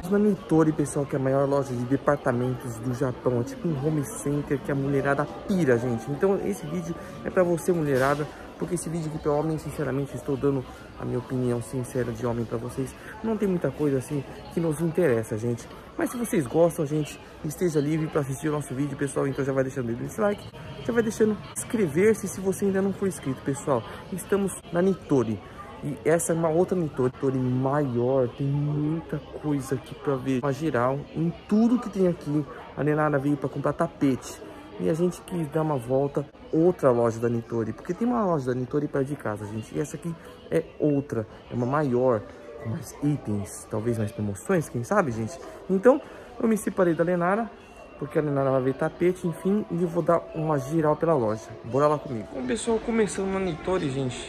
Na Nitori, pessoal, que é a maior loja de departamentos do Japão, é tipo um home center que a mulherada pira, gente. Então esse vídeo é pra você, mulherada, porque esse vídeo aqui pra homem, sinceramente, estou dando a minha opinião sincera de homem pra vocês. Não tem muita coisa assim que nos interessa, gente. Mas se vocês gostam, gente, esteja livre pra assistir o nosso vídeo, pessoal. Então já vai deixando esse like, já vai deixando inscrever-se se você ainda não for inscrito, pessoal. Estamos na Nitori. E essa é uma outra Nitori maior, tem muita coisa aqui pra ver. Uma geral, em tudo que tem aqui. A Nenara veio pra comprar tapete. E a gente quis dar uma volta, outra loja da Nitori. Porque tem uma loja da Nitori perto de casa, gente. E essa aqui é outra, é uma maior, com mais itens, talvez mais promoções, quem sabe, gente? Então, eu me separei da Nenara, porque a Nenara vai ver tapete, enfim. E eu vou dar uma geral pela loja. Bora lá comigo. Bom, pessoal, começando na Nitori, gente.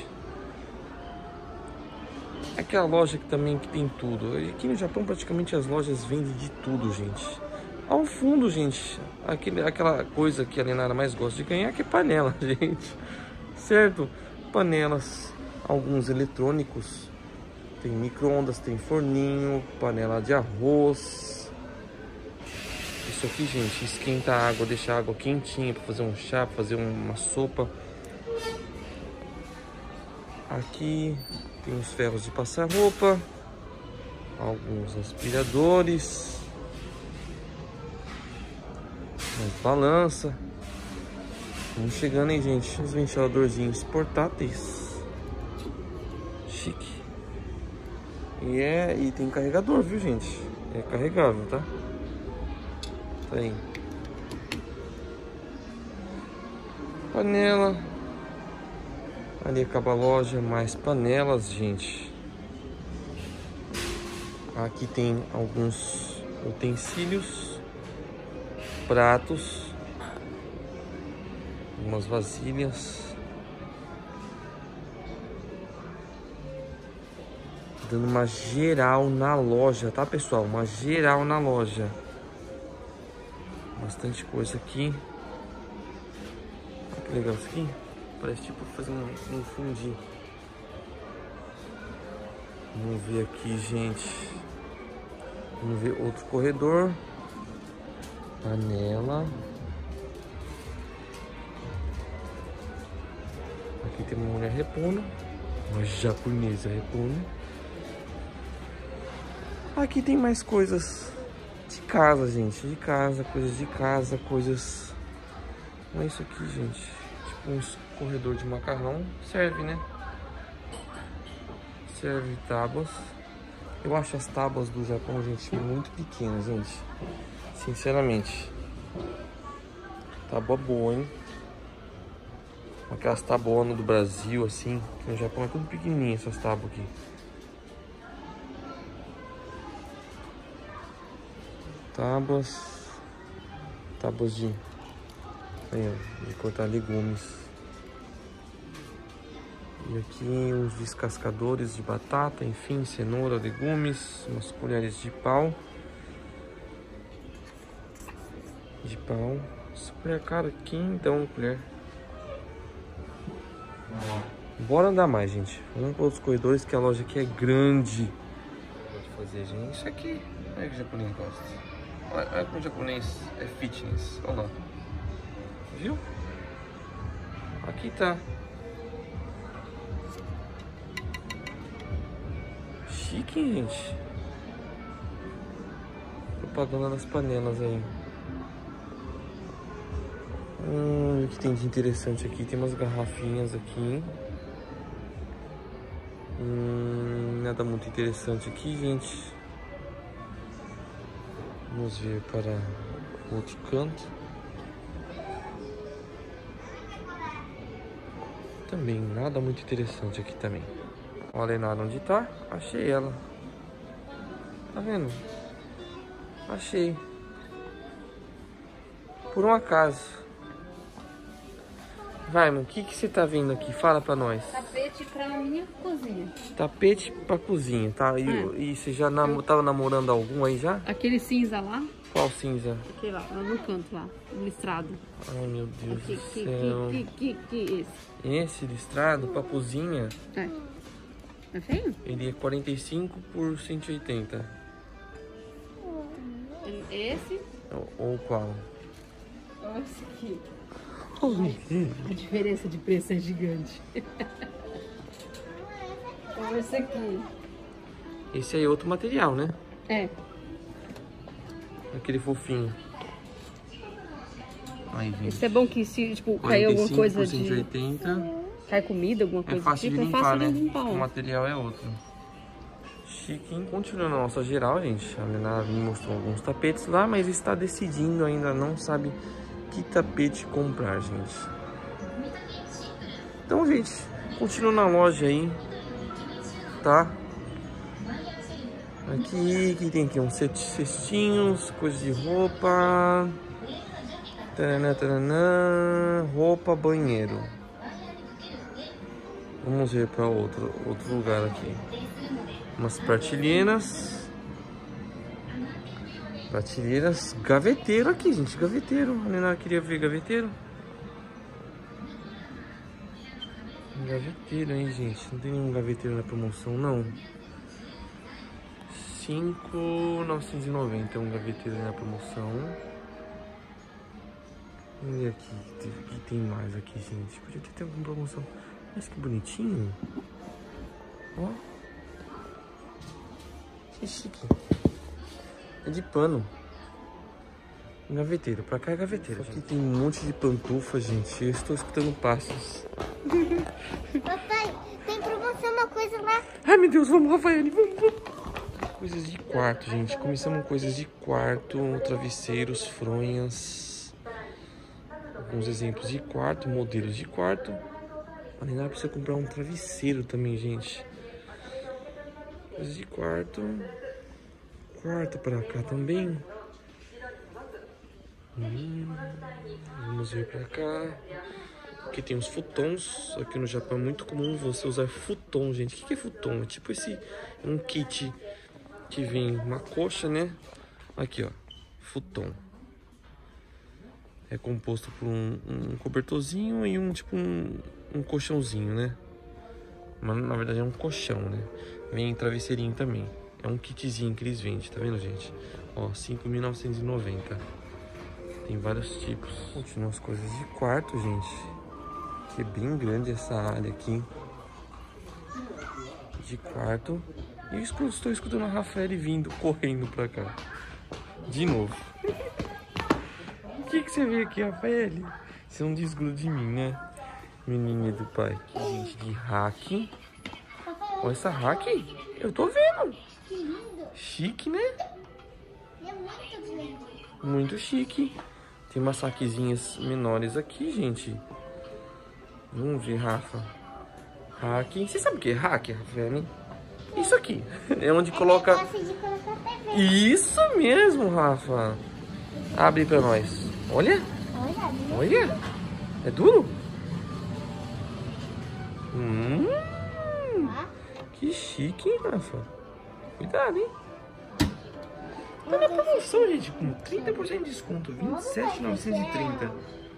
Aquela loja que também que tem tudo. Aqui no Japão praticamente as lojas vendem de tudo, gente. Ao fundo, gente, aquela coisa que a Nenara mais gosta de ganhar, que é panela, gente. Certo? Panelas, alguns eletrônicos. Tem micro-ondas, tem forninho, panela de arroz. Isso aqui, gente, esquenta a água, deixa a água quentinha para fazer um chá, pra fazer uma sopa. Aqui tem os ferros de passar roupa, alguns aspiradores, uma balança. Vamos chegando aí, gente. Os ventiladorzinhos portáteis, chique. E tem carregador, viu, gente? É carregável, tá? Tá aí. Panela. Ali acaba a loja, mais panelas, gente. Aqui tem alguns utensílios, pratos, algumas vasilhas. Dando uma geral na loja, tá, pessoal? Uma geral na loja. Bastante coisa aqui. Olha que legal isso aqui. Parece tipo fazer um fundi. Vamos ver aqui, gente. Vamos ver outro corredor. Panela. Aqui tem uma mulher repondo. Uma japonesa repondo. Aqui tem mais coisas de casa, gente. De casa, coisas de casa, coisas... Olha isso aqui, gente. Tipo um corredor de macarrão. Serve, né? Serve tábuas. Eu acho as tábuas do Japão, gente, muito pequenas, gente. Sinceramente. Tábua boa, hein? Aquelas tabuonas do Brasil, assim. Que no Japão é tudo pequenininho, essas tábuas aqui. Tábuas de cortar legumes. E aqui os descascadores de batata, enfim, cenoura, legumes, umas colheres de pau. Essa colher, cara, quinhentão colher. Bora andar mais, gente. Vamos para outros corredores, que a loja aqui é grande. Pode fazer, gente. Isso aqui, olha que o japonês gosta. Olha como o japonês é fitness. Olha lá. Viu? Aqui tá. Chique, gente. Propaganda das panelas aí. O que tem de interessante aqui? Tem umas garrafinhas aqui. Nada muito interessante aqui, gente. Vamos ver para o outro canto. Também nada muito interessante aqui também. Olha a Nenara onde tá. Achei ela. Tá vendo? Achei. Por um acaso. Vai, mano, o que você tá vendo aqui? Fala pra nós. Tapete pra minha cozinha. Tapete pra cozinha, tá? E você já tava namorando algum aí já? Aquele cinza lá. Qual cinza? Aquele lá no canto lá, listrado. Ai, meu Deus Aqui, do céu. esse. Esse listrado pra cozinha, É feio? ele é 45 por 180. Esse Ou qual? ou esse aqui? Oh, A diferença de preço é gigante. Ou esse aqui. esse aí é outro material, né? É. Aquele fofinho. Aí, gente. Isso é bom que se, tipo, cair alguma coisa de... 180. Cai comida, alguma coisa É fácil do de tipo, limpar, é né? fácil de limpar. O Ó. material é outro. Chiquinho. Continuando a nossa geral, gente. A Lena me mostrou alguns tapetes lá, mas está decidindo ainda, não sabe que tapete comprar, gente. Então, gente, continua na loja aí, tá? Aqui tem aqui uns cestinhos, coisas de roupa. Taranã, taranã, roupa, banheiro. Vamos ver para outro lugar aqui. Umas prateleiras. Prateleiras. Gaveteiro aqui, gente. Gaveteiro. A Nena queria ver gaveteiro. Gaveteiro aí, gente. Não tem nenhum gaveteiro na promoção, não. 5.990 é um gaveteiro na promoção. Olha aqui, o que tem mais aqui, gente? Podia ter alguma promoção. Mas que bonitinho. Ó. Que chique. É de pano. Gaveteiro. Pra cá é gaveteiro. Aqui tem um monte de pantufa, gente. Eu estou escutando passos. Papai, tem promoção uma coisa lá. Ai, meu Deus, vamos, Rafael, vamos. Coisas de quarto, gente. Começamos coisas de quarto, travesseiros, fronhas. Alguns exemplos de quarto, modelos de quarto. A Nena precisa comprar um travesseiro também, gente. Coisas de quarto. Quarto pra cá também. Vamos ver pra cá. Aqui tem os futons. Aqui no Japão é muito comum você usar futon, gente. O que é futon? É tipo um kit que vem uma coxa, né? Aqui, ó. Futon. É composto por um cobertorzinho e um colchãozinho, né? Mas na verdade é um colchão, né? Vem travesseirinho também. É um kitzinho que eles vendem, tá vendo, gente? Ó, 5.990. Tem vários tipos. Continuam as coisas de quarto, gente. Que é bem grande essa área aqui. De quarto. E eu estou escutando a Rafael vindo, correndo pra cá. De novo. O que você vê aqui, Rafael? Você não desgruda de mim, né? Menininha do pai. Aqui, gente, de hack. Olha essa hack. Eu tô vendo. Que lindo. Chique, né? É muito lindo. Muito chique. Tem umas saquezinhas menores aqui, gente. Vamos ver, Rafa. Hack. Você sabe o que é hack, Rafael? Isso aqui. É onde coloca... Gosto de colocar TV. Isso mesmo, Rafa. Abre pra nós. Olha. Olha. É duro? Que chique, hein, Rafa? Cuidado, hein? Tá na promoção, gente, com 30% de desconto, 27.930.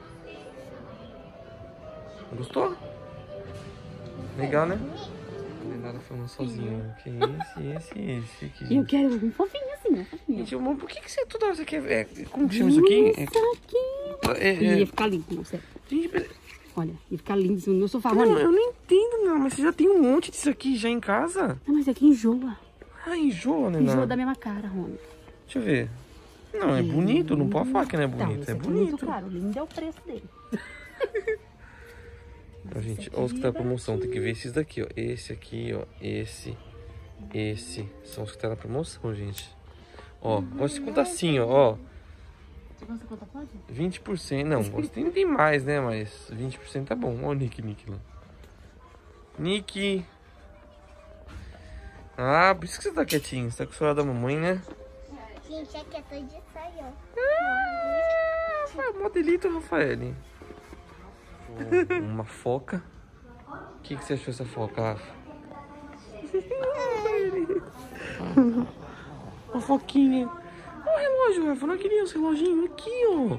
Gostou? Legal, né? Não é nada falando sozinho. Que esse aqui. E eu quero um fofinho assim, né? Fofinho. Gente, amor, por que você toda hora você quer... como que chama isso aqui? Isso aqui. Ia ficar lindo, não sei. Gente, Olha, ia ficar lindo isso no meu sofá, não, Rony. eu não entendo, não. Mas você já tem um monte disso aqui já em casa? Não, mas aqui enjoa. Ah, enjoa, né? Enjoa da mesma cara, Rony. Deixa eu ver. Não, é bonito. Não pode falar que não é Não, bonito. esse É aqui bonito. muito caro. Lindo é o preço dele. Ó, gente, olha os que tá na promoção. Tem que ver esses daqui, ó. Esse aqui, ó. Esse. São os que tá na promoção, gente. Ó, gosto de contar assim, ó. Você conta pode? 20%. Não, tem mais, né? Mas 20% tá bom. Ó o Nick lá. Nick. Ah, por isso que você tá quietinho. Você tá com o celular da mamãe, né? Gente, aqui é todo de saia. Modelito, Rafael. Uma foca. O que você achou dessa foca, Rafa? Uma foquinha. Olha o relógio, Rafa. Não queria esse reloginho. Aqui,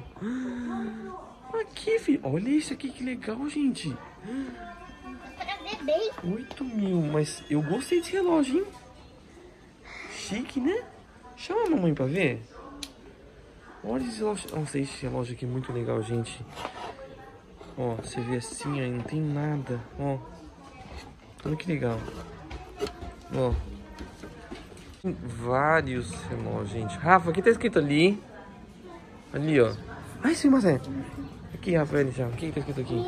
ó. Aqui, filho. Olha isso aqui, que legal, gente. Pra bebê. 8.000. Mas eu gostei desse relógio, hein? Chique, né? Chama a mamãe pra ver. Olha esse relógio. Nossa, esse relógio aqui é muito legal, gente. Ó, você vê assim, aí não tem nada. Ó, olha que legal. Ó, tem vários relógios, gente. Rafa, o que tá escrito ali? Ali, ó. Ai, sim, mas é. Aqui, Rafael, já. O que tá escrito aqui?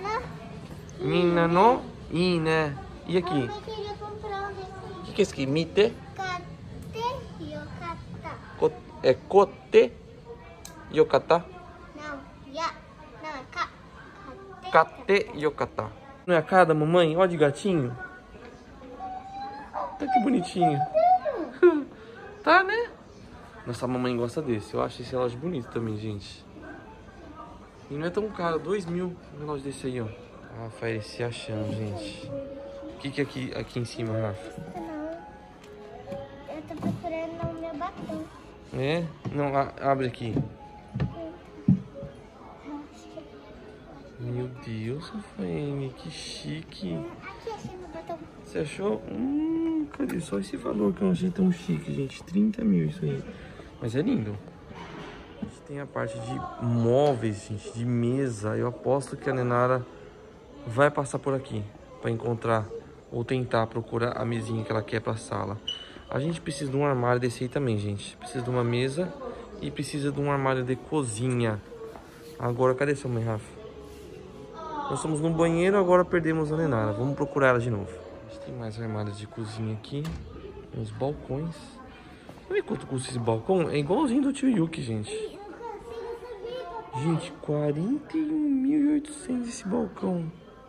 Minano Ine. E aqui? Eu queria comprar um desse. O que é isso aqui? Mite? Kate Yokata. É Kote Yokata? Não, não, é Kate Yokata. Não é a cara da mamãe? Ó de gatinho. Tá que bonitinho. Tá, né? Nossa, a mamãe gosta desse. Eu acho esse relógio bonito também, gente. E não é tão caro. 2 mil um relógio desse aí, ó. Rafael se achando, gente. O que é aqui em cima, Rafa? Não, eu tô procurando o meu batom. É? Não, abre aqui. Meu Deus, Rafael, que chique. Aqui, achei meu batom. Você achou? Cadê só esse valor que eu não achei tão chique, gente? 30 mil isso aí. Mas é lindo. A gente tem a parte de móveis, gente, de mesa. Eu aposto que a Nenara vai passar por aqui para encontrar ou tentar procurar a mesinha que ela quer para a sala. A gente precisa de um armário desse aí também, gente. Precisa de uma mesa e precisa de um armário de cozinha. Agora, cadê sua mãe, Rafa? Nós estamos no banheiro, agora perdemos a Nenara. Vamos procurar ela de novo. A gente tem mais armários de cozinha aqui. Uns balcões. Olha quanto custa esse balcão. É igualzinho do tio Yuki, gente. Gente, 41.800 esse balcão.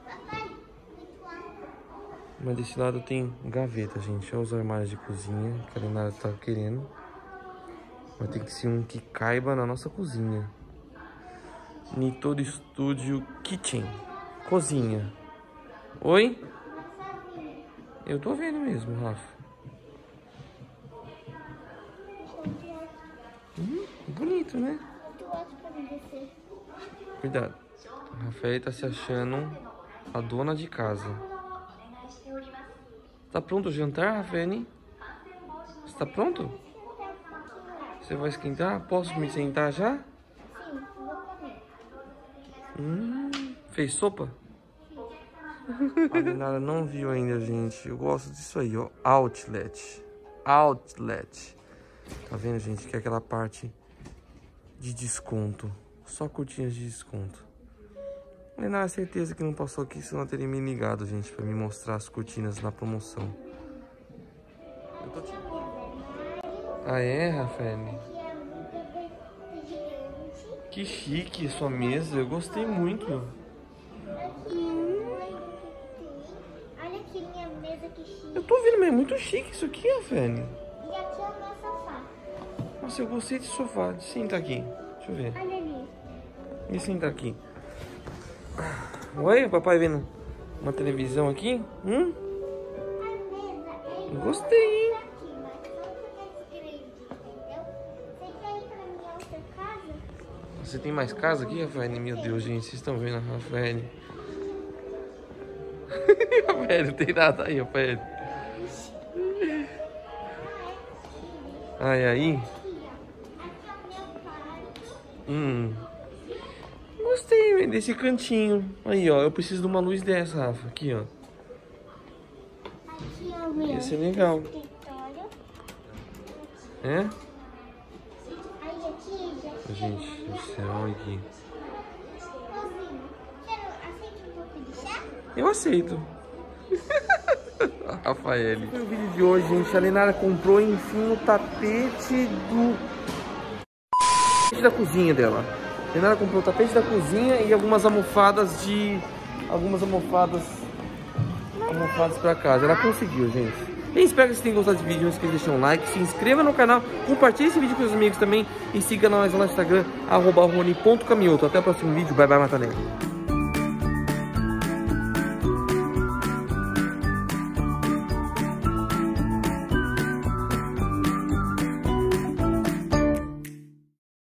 Mas desse lado tem gaveta, gente. Olha os armários de cozinha que a Nenara tá querendo. Mas tem que ser um que caiba na nossa cozinha. Nitori Studio Kitchen. Cozinha. Oi? Eu tô vendo mesmo, Rafa. Bonito, né? Cuidado. A Rafael tá se achando a dona de casa. Tá pronto o jantar, Rafael? Você tá pronto? Você vai esquentar? Posso me sentar já? Sim, vou comer. Fez sopa? A Nenara não viu ainda, gente. Eu gosto disso aí, ó. Outlet. Outlet. Tá vendo, gente? Que é aquela parte de desconto. Só cortinas de desconto. A Nenara, certeza que não passou aqui, senão teria me ligado, gente, pra me mostrar as cortinas na promoção. Eu tô te... Ah, é, Rafael? Que chique sua mesa. Eu gostei muito. Olha aqui minha mesa, que chique. Eu tô vendo, mas é muito chique isso aqui, Rafael. E aqui é o meu sofá. Nossa, eu gostei de sofá. Senta aqui. Deixa eu ver. Olha ali. E senta aqui. Oi, o papai vendo uma televisão aqui? A mesa é Gostei, hein? aqui, mas não grande, entendeu? Você quer ir pra minha outra casa? Você tem mais casa aqui, Rafael? Meu Deus, gente, vocês estão vendo a Rafael. Rafael, não tem nada aí, Rafael. Ai, aí. Aqui é o meu quarto. Gostei desse cantinho. Aí, ó, eu preciso de uma luz dessa, Rafa. Aqui, ó. Aqui é o meu Esse é legal. escritório. É? Aí aqui já Gente do céu, olha aqui. cozinha. Aceita um pouco de chá? Eu aceito. Rafael. Foi o vídeo de hoje, gente. A Nenara comprou, enfim, o tapete da cozinha dela. A Nenara comprou o tapete da cozinha e algumas almofadas pra casa. Ela conseguiu, gente. E espero que vocês tenham gostado desse vídeo. Não esqueça de deixar um like, se inscreva no canal, compartilhe esse vídeo com os amigos também e siga nós lá no Instagram, @rony.camioto. Até o próximo vídeo. Bye, bye, Matanelli.